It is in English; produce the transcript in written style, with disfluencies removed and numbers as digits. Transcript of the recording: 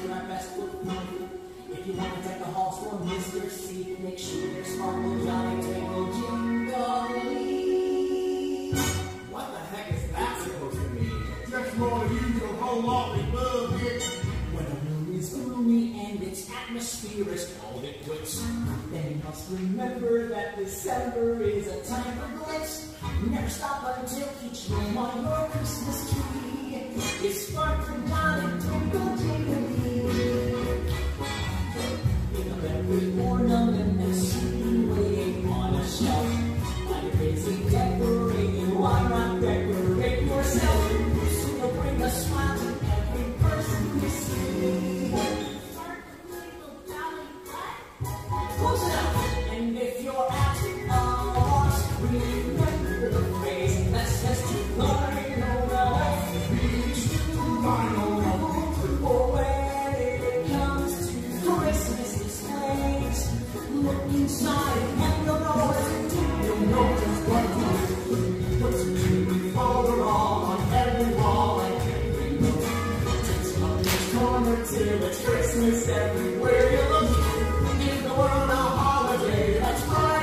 put our best foot forward. If you want to deck the halls for Mr. C, make sure there's sparkle, jolly, twinkle, jingly. What the heck is that supposed to mean? Just more usual whole lot of love, bitch. When the room is gloomy and its atmosphere is cold, it quits. Then you must remember that December is a time for glitz. Never stop until each room on your Christmas tree is sparkling, jolly, twinkle, jingly. Pick up every ornament and see waiting on a shelf. While you're busy decorating, why not decorate yourself? Soon you'll bring a smile to every person you see. Close it up, and if you're at a loss, remember the phrase that says to line on the beach, to line on the beach. For when it comes to Christmas displays, look inside and you'll know what to do. You'll know just what to do. Put some tree photo on every wall and every room. Just from this corner till it's Christmas everywhere you look. Give the world a holiday, that's right.